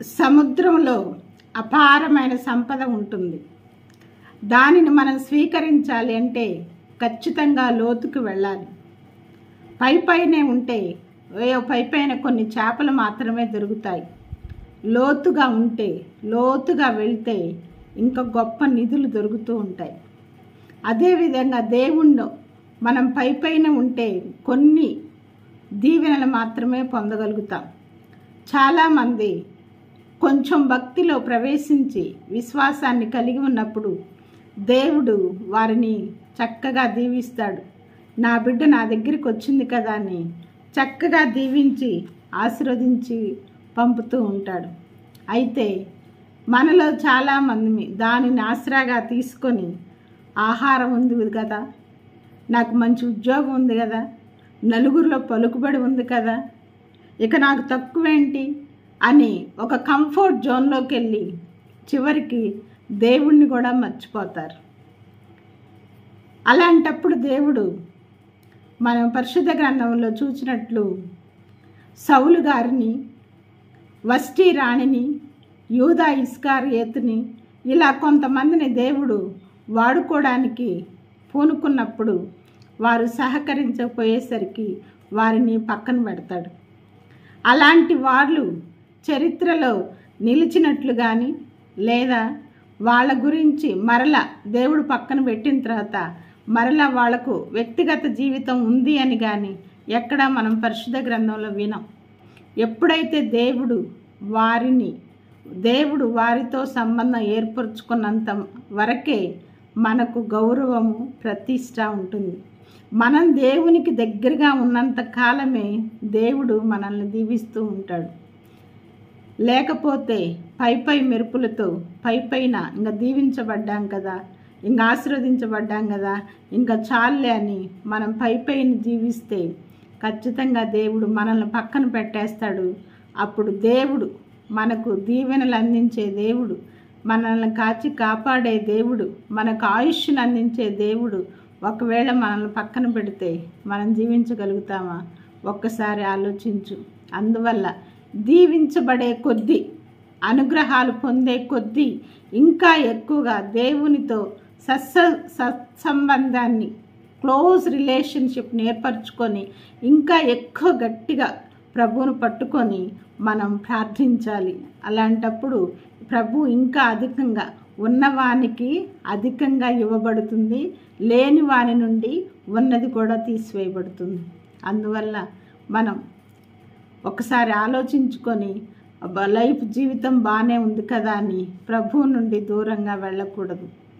సముద్రంలో అపారమైన సంపద ఉంటుంది. దానిని మనం స్వీకరించాలి అంటే ఖచ్చితంగా లోతుకు వెళ్ళాలి. పైపైనే ఉంటే పైపైన కొన్ని చేపలు మాత్రమే దొరుకుతాయి. లోతుగా ఉంటే, లోతుగా వెళ్తే ఇంకా గొప్ప నిధులు దొరుకుతూ ఉంటాయి. అదేవిధంగా దేవుణ్ణి మనం పైపైన ఉంటే కొన్ని దీవెనలు మాత్రమే పొందగలుగుతాం. చాలామంది కొంచెం భక్తిలో ప్రవేశించి విశ్వాసాన్ని కలిగి ఉన్నప్పుడు దేవుడు వారిని చక్కగా దీవిస్తాడు. నా బిడ్డ నా దగ్గరికి వచ్చింది కదా అని చక్కగా దీవించి ఆశీర్వదించి పంపుతూ ఉంటాడు. అయితే మనలో చాలామంది దానిని ఆసరాగా తీసుకొని ఆహారం ఉంది కదా, నాకు మంచి ఉద్యోగం ఉంది కదా, నలుగురిలో పలుకుబడి ఉంది కదా, ఇక నాకు తక్కువేంటి అని ఒక కంఫర్ట్ జోన్లోకి వెళ్ళి చివరికి దేవుణ్ణి కూడా మర్చిపోతారు. అలాంటప్పుడు దేవుడు మనం పరిశుద్ధ గ్రంథంలో చూసినట్లు సౌలు గారిని, వష్టి రాణిని, యూదా ఇస్కారియోతుని ఇలా కొంతమందిని దేవుడు వాడుకోవడానికి పూనుకున్నప్పుడు వారు సహకరించకపోయేసరికి వారిని పక్కన పెడతాడు. అలాంటి వాళ్ళు చరిత్రలో నిలిచినట్లు కానీ లేదా వాళ్ళ గురించి మరలా దేవుడు పక్కన పెట్టిన తర్వాత మరలా వాళ్లకు వ్యక్తిగత జీవితం ఉంది అని కానీ ఎక్కడా మనం పరిశుద్ధ గ్రంథంలో వినం. ఎప్పుడైతే దేవుడు వారితో సంబంధం ఏర్పరచుకున్నంత వరకే మనకు గౌరవము, ప్రతిష్ట ఉంటుంది. మనం దేవునికి దగ్గరగా ఉన్నంత కాలమే దేవుడు మనల్ని దీవిస్తూ ఉంటాడు. లేకపోతే పై మెరుపులతో పైన ఇంకా దీవించబడ్డాం కదా, ఇంకా ఆశీర్వదించబడ్డాం కదా, ఇంకా చాలే అని మనం పైన జీవిస్తే ఖచ్చితంగా దేవుడు మనల్ని పక్కన పెట్టేస్తాడు. అప్పుడు దేవుడు మనకు దీవెనలు అందించే దేవుడు, మనల్ని కాచి కాపాడే దేవుడు, మనకు ఆయుష్ను అందించే దేవుడు ఒకవేళ మనల్ని పక్కన పెడితే మనం జీవించగలుగుతామా? ఒక్కసారి ఆలోచించు. అందువల్ల దీవించబడే కొద్దీ, అనుగ్రహాలు పొందే కొద్దీ ఇంకా ఎక్కువగా దేవునితో సత్సంబంధాన్ని, క్లోజ్ రిలేషన్షిప్ని ఏర్పరచుకొని ఇంకా ఎక్కువ గట్టిగా ప్రభువును పట్టుకొని మనం ప్రార్థించాలి. అలాంటప్పుడు ప్రభు ఇంకా అధికంగా ఉన్నవానికి అధికంగా ఇవ్వబడుతుంది, లేని వాని నుండి ఉన్నది కూడా తీసివేయబడుతుంది. అందువల్ల మనం ఒకసారి ఆలోచించుకొని లైఫ్ జీవితం బాగానే ఉంది కదా అని ప్రభువు నుండి దూరంగా వెళ్ళకూడదు.